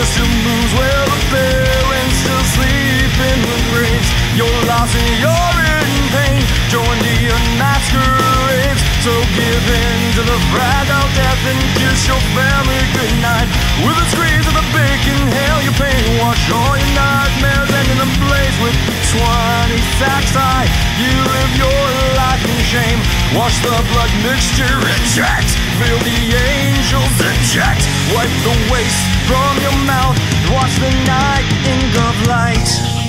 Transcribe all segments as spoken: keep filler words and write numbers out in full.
still moves where the parents still sleep in the graves. You're lost and you're in pain, join the masquerades. So give in to the fragile death and kiss your family goodnight. With the screams of the big inhale your pain, wash all your nightmares and in the blaze with twenty sacks high. You live your life in shame, wash the blood mixture, inject, feel the angels inject. Wipe the waste from your mouth, watch the night ink of light.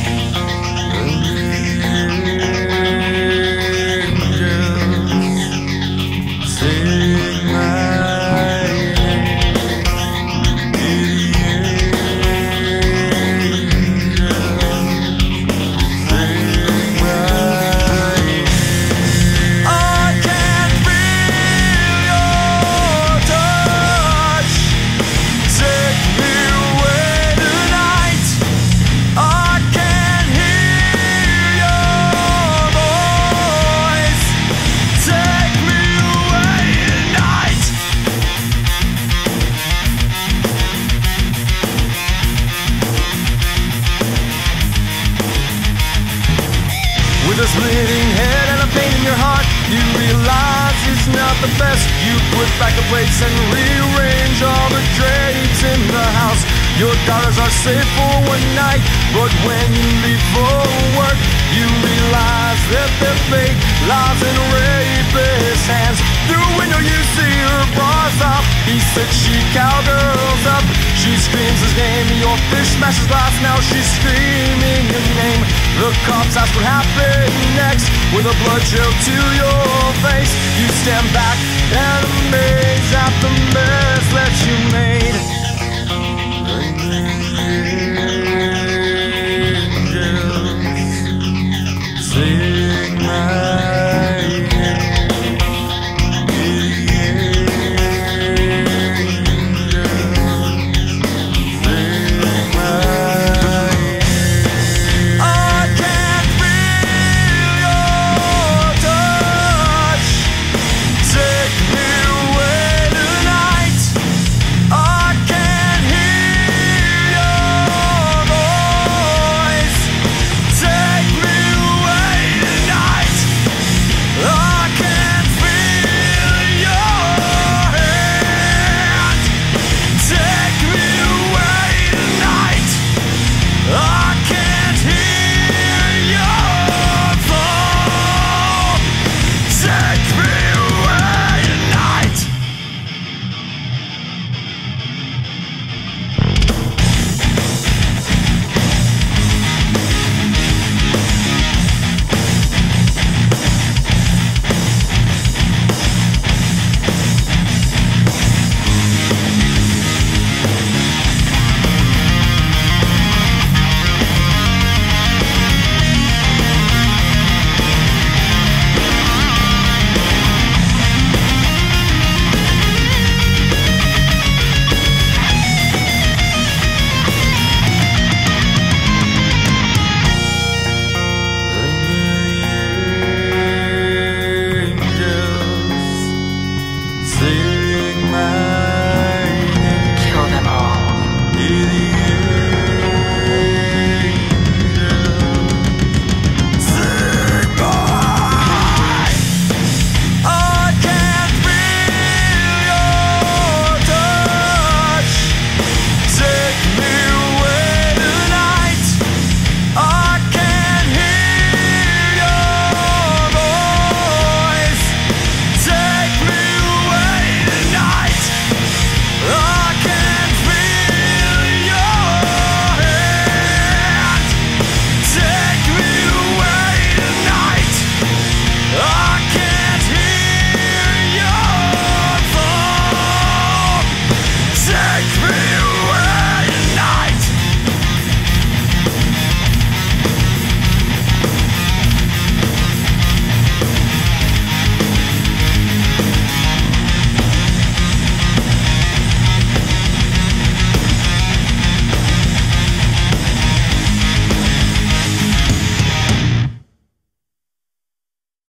With a splitting head and a pain in your heart, you realize it's not the best. You put back the plates and rearrange all the drapes in the house. Your daughters are safe for one night, but when you leave for work, you realize that their fate lies in rapist hands. Through a window you see her bras off. He said she cowgirls up. She screams his name, your fish smashes glass. Now she's screaming your name. The cops ask what happened next. With a blood chill to your face, you stand back and amazed at the mess that you made.